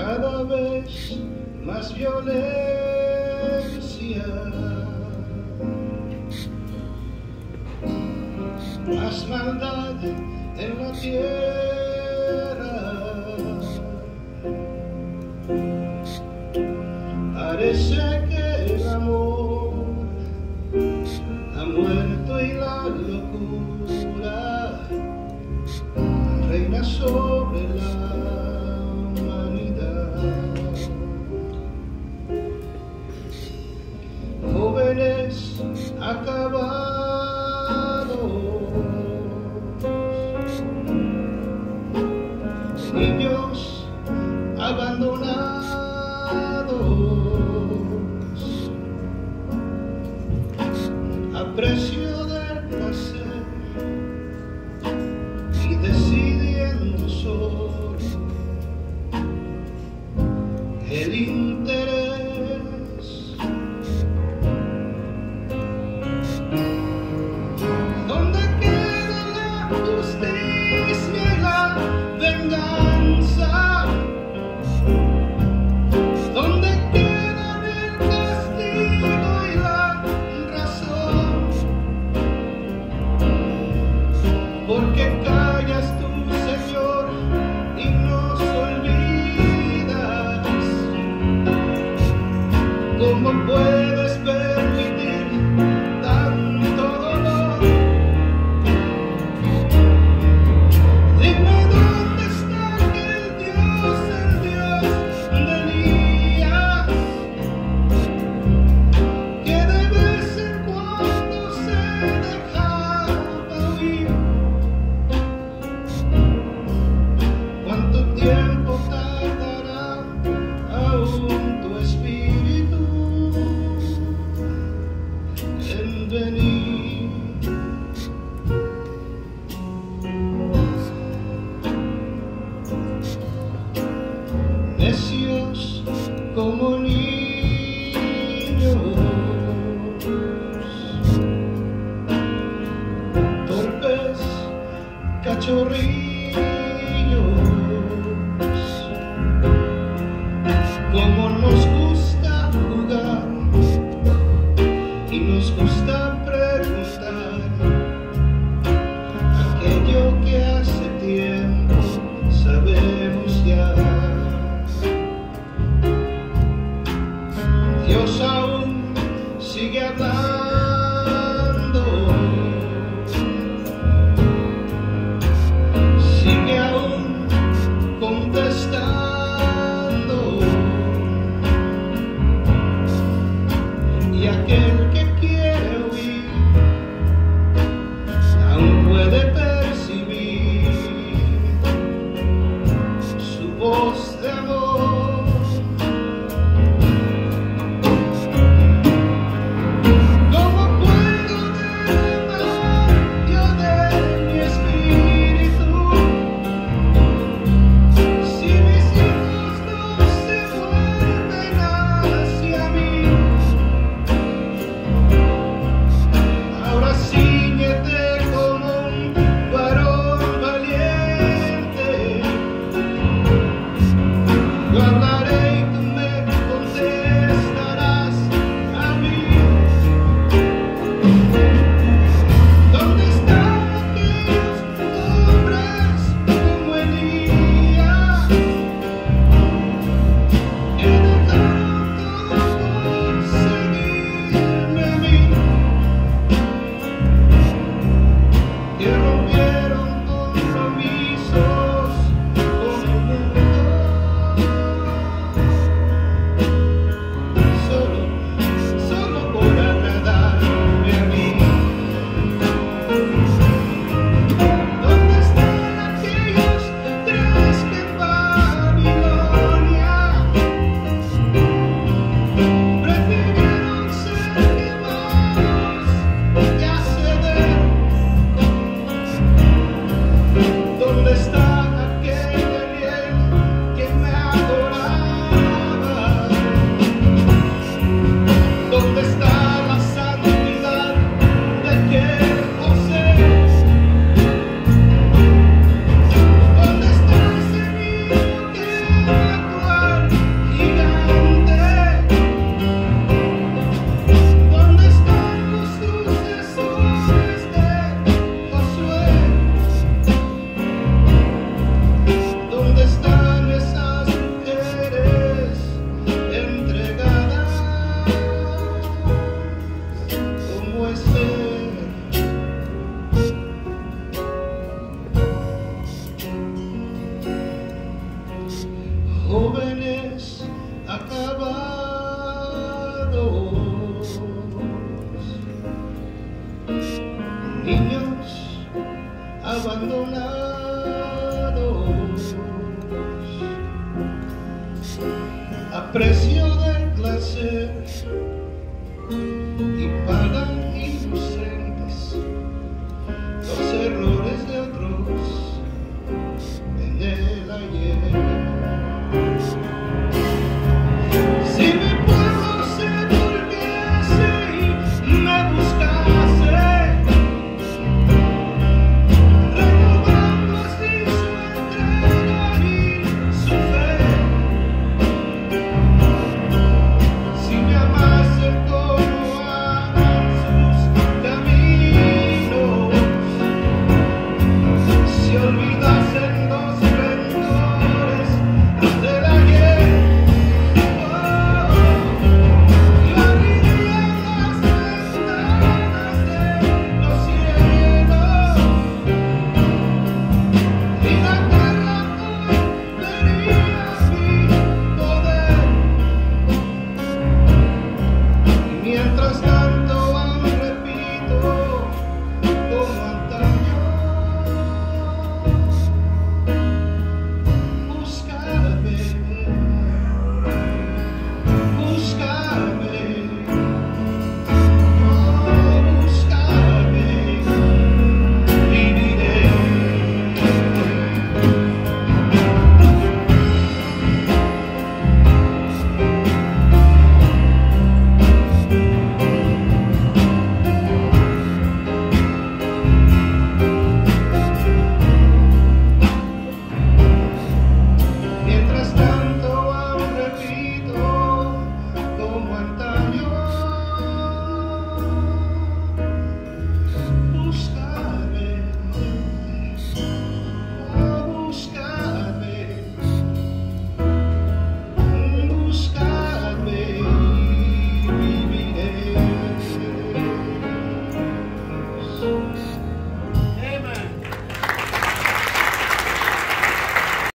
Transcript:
cada vez más violencia, más maldad en la tierra. Parece que el amor ha muerto y la locura reina sobre la humanidad. Jóvenes acabados, niños abandonados, a precio del placer y decidiendo solo el interés. ¿Dónde queda la justicia y la venganza? ¿Dónde quedan el castigo y la razón? Porque callas tú, Señor, y nos olvidas. ¿Cómo puedes permitir tanto dolor? Dime dónde está aquel Dios, el Dios de Elías, que de vez en cuando se dejaba oír. ¿Cuánto tiempo tardará aún tu espíritu en venir? Necios como niños, torpes cachorrillos, como nos gusta jugar y nos gusta preguntar aquello que hace tiempo sabemos ya. Dios aún sigue hablando, sigue aún contestando, y aquel que quiere oír aún puede percibir su voz de amor. a precio del placer y para ilusión.